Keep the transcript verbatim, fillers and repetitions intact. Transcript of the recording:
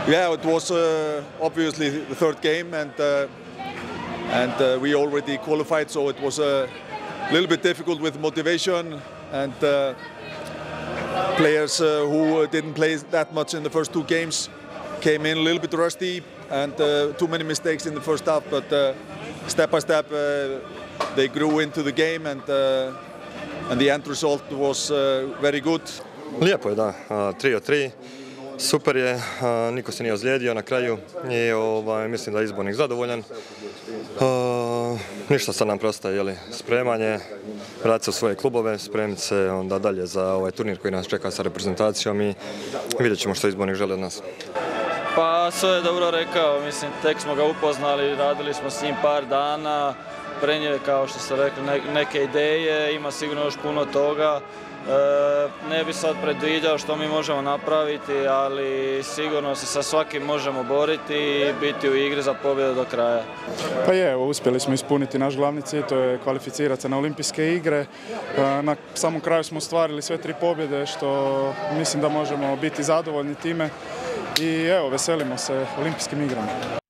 Yeah, it was uh, obviously the third game, and uh, and uh, we already qualified, so it was a little bit difficult with motivation, and uh, players uh, who didn't play that much in the first two games came in a little bit rusty, and uh, too many mistakes in the first half. But uh, step by step, uh, they grew into the game, and uh, and the end result was uh, very good. Lijepo je, da, tri od tri. Super je, niko se nije ozlijedio na kraju i ovaj, mislim da je izbornik zadovoljan. Uh, ništa sad nam prostaje, jeli, spremanje, vratiti se u svoje klubove, spremiti se onda dalje za ovaj turnir koji nas čeka sa reprezentacijom i vidjet ćemo što izbornik želi od nas. Pa sve je dobro rekao, mislim tek smo ga upoznali, radili smo s njim par dana, prenio kao što ste rekli neke ideje, ima sigurno još puno toga. E, ne bi sad predviđao što mi možemo napraviti, ali sigurno se sa svakim možemo boriti i biti u igri za pobjedu do kraja. Pa je, uspjeli smo ispuniti naš glavni cilj, to je kvalificirati se na olimpijske igre. Na samom kraju smo ostvarili sve tri pobjede, što mislim da možemo biti zadovoljni time i evo, veselimo se olimpijskim igrama.